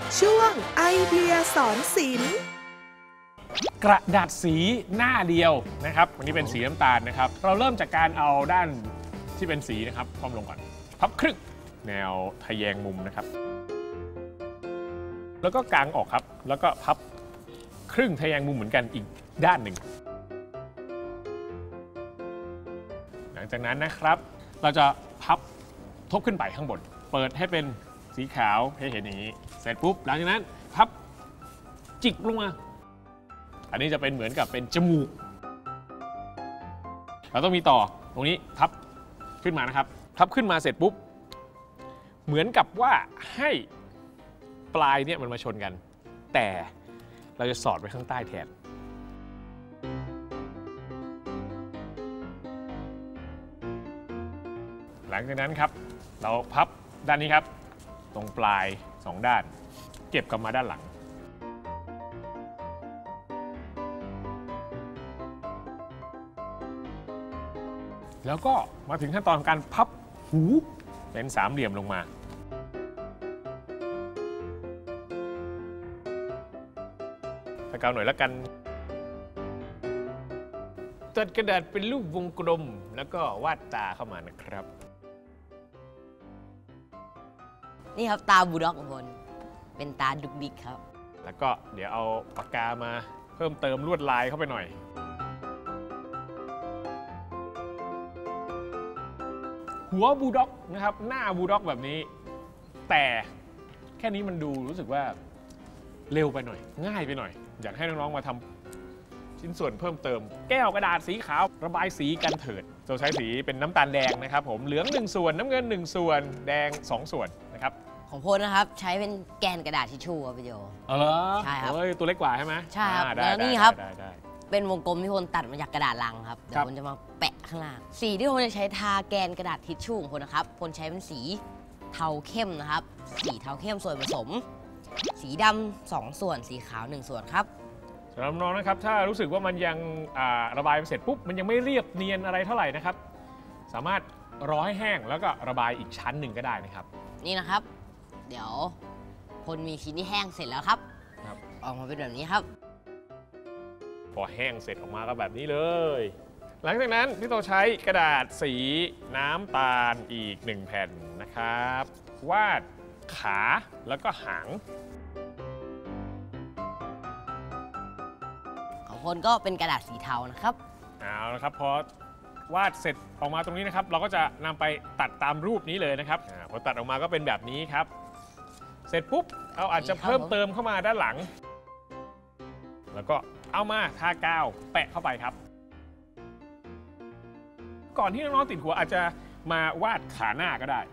ช่วงไอเดียสอนศิลป์กระดาษสีหน้าเดียวนะครับวันนี้เป็นสีน้ำตาลนะครับเราเริ่มจากการเอาด้านที่เป็นสีนะครับคว่ำลงก่อนพับครึ่งแนวทะแยงมุมนะครับแล้วก็กางออกครับแล้วก็พับครึ่งทะแยงมุมเหมือนกันอีกด้านหนึ่งหลังจากนั้นนะครับเราจะพับทบขึ้นไปข้างบนเปิดให้เป็นสีขาวให้เห็นอย่างนี้เสร็จปุ๊บหลังจากนั้นพับจิกลงมาอันนี้จะเป็นเหมือนกับเป็นจมูกเราต้องมีต่อตรงนี้พับขึ้นมานะครับพับขึ้นมาเสร็จปุ๊บเหมือนกับว่าให้ปลายเนี่ยมันมาชนกันแต่เราจะสอดไว้ข้างใต้แทนหลังจากนั้นครับเราพับด้านนี้ครับตรงปลาย2ด้านเก็บกลับมาด้านหลังแล้วก็มาถึงขั้นตอนการพับหูเป็นสามเหลี่ยมลงมาถ้าเกาหน่อยแล้วกันตัดกระดาษเป็นรูปวงกลมแล้วก็วาดตาเข้ามานะครับนี่ครับตาบูลด็อกของคนเป็นตาดุกดิกครับแล้วก็เดี๋ยวเอาปากกามาเพิ่มเติมลวดลายเข้าไปหน่อยหัวบูลด็อกนะครับหน้าบูลด็อกแบบนี้แต่แค่นี้มันดูรู้สึกว่าเร็วไปหน่อยง่ายไปหน่อยอยากให้น้องๆมาทำชิ้นส่วนเพิ่มเติมแก้วกระดาษสีขาวระบายสีกันเถิดเราใช้สีเป็นน้ำตาลแดงนะครับผมเหลือง1ส่วนน้ำเงิน1ส่วนแดง2ส่วนนะครับของพลนะครับใช้เป็นแกนกระดาษทิชชู่ครับพี่โจเหรอใช่ครับตัวเล็กกว่าใช่ไหมใช่ครับแล้วนี่ครับเป็นวงกลมที่พลตัดมาจากกระดาษลังครับเดี๋ยวพลจะมาแปะข้างล่างสีที่พลจะใช้ทาแกนกระดาษทิชชู่ของพลนะครับพลใช้เป็นสีเทาเข้มนะครับสีเทาเข้มส่วนผสมสีดำ2ส่วนสีขาว1ส่วนครับสำหรับน้องนะครับถ้ารู้สึกว่ามันยังระบายเสร็จปุ๊บมันยังไม่เรียบเนียนอะไรเท่าไหร่นะครับสามารถรอให้แห้งแล้วก็ระบายอีกชั้นหนึ่งก็ได้นะครับนี่นะครับเดี๋ยวพลมีชิ้นที่แห้งเสร็จแล้วครับออกมาเป็นแบบนี้ครับพอแห้งเสร็จออกมาก็แบบนี้เลยหลังจากนั้นพี่โตใช้กระดาษสีน้ำตาลอีก1แผ่นนะครับวาดขาแล้วก็หางของพลก็เป็นกระดาษสีเทานะครับเอาละครับพอวาดเสร็จออกมาตรงนี้นะครับเราก็จะนำไปตัดตามรูปนี้เลยนะครับพอตัดออกมาก็เป็นแบบนี้ครับเสร็จปุ๊บเอาอาจจะเพิ่มเติมเข้ามาด้านหลังแล้วก็เอามาทากาวแปะเข้าไปครับก่อนที่น้องๆติดหัวอาจจะมาวาดขาหน้าก็ได้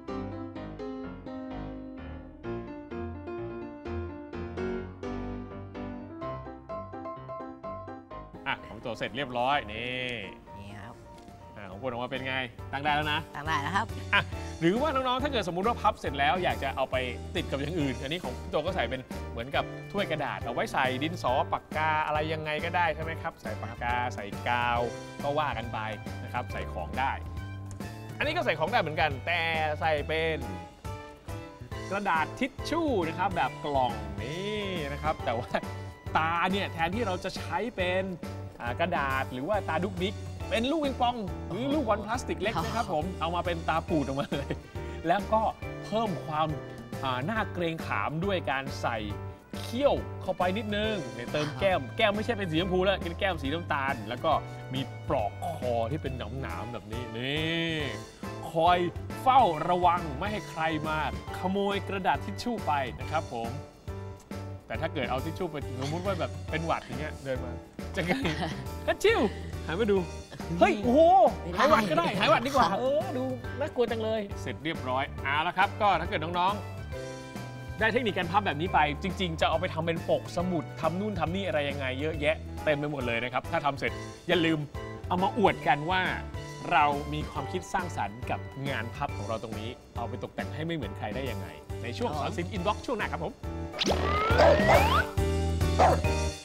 ของตัวเสร็จเรียบร้อยนี่ครับของคนออกมาเป็นไงตั้งได้แล้วนะตั้งได้แล้วครับหรือว่าน้องๆถ้าเกิดสมมุติว่าพับเสร็จแล้วอยากจะเอาไปติดกับอย่างอื่นอันนี้ของตัวก็ใส่เป็นเหมือนกับถ้วยกระดาษเอาไว้ใส่ดินสอปากกาอะไรยังไงก็ได้ใช่ไหมครับใส่ปากกาใส่กาวก็ว่ากันไปนะครับใส่ของได้อันนี้ก็ใส่ของได้เหมือนกันแต่ใส่เป็นกระดาษทิชชู่นะครับแบบกล่องนี่นะครับแต่ว่าตาเนี่ยแทนที่เราจะใช้เป็นกระดาษหรือว่าตาดุกดิกเป็นลูกปิงปองหรือลูกบอลพลาสติกเล็กนะครับผมเอามาเป็นตาปูดออกมาเลยแล้วก็เพิ่มความน่าเกรงขามด้วยการใส่เขี้ยวเข้าไปนิดนึงเติมแก้มไม่ใช่เป็นสีชมพูแล้วเป็นแก้มสีน้ำตาลแล้วก็มีปลอกคอที่เป็นหนามๆแบบนี้นี่คอยเฝ้าระวังไม่ให้ใครมาขโมยกระดาษทิชชู่ไปนะครับผมแต่ถ้าเกิดเอาทิชชู่ไปสมมติว่าแบบเป็นหวัดอย่างเงี้ยเดินมาจะไงฮัทชิวหันมาดูเฮ้ยโอ้โหหายหวัดก็ได้หายหวัดดีกว่าดูน่ากลัวจังเลยเสร็จเรียบร้อยเอาละครับก็ถ้าเกิดน้องๆได้เทคนิคการพับแบบนี้ไปจริงๆจะเอาไปทำเป็นปกสมุดทำนู่นทำนี่อะไรยังไงเยอะแยะเต็มไปหมดเลยนะครับถ้าทำเสร็จอย่าลืมเอามาอวดกันว่าเรามีความคิดสร้างสรรค์กับงานพับของเราตรงนี้เอาไปตกแต่งให้ไม่เหมือนใครได้ยังไงในช่วงสอนศิลป์อินบ็อกซ์ช่วงหน้าครับผม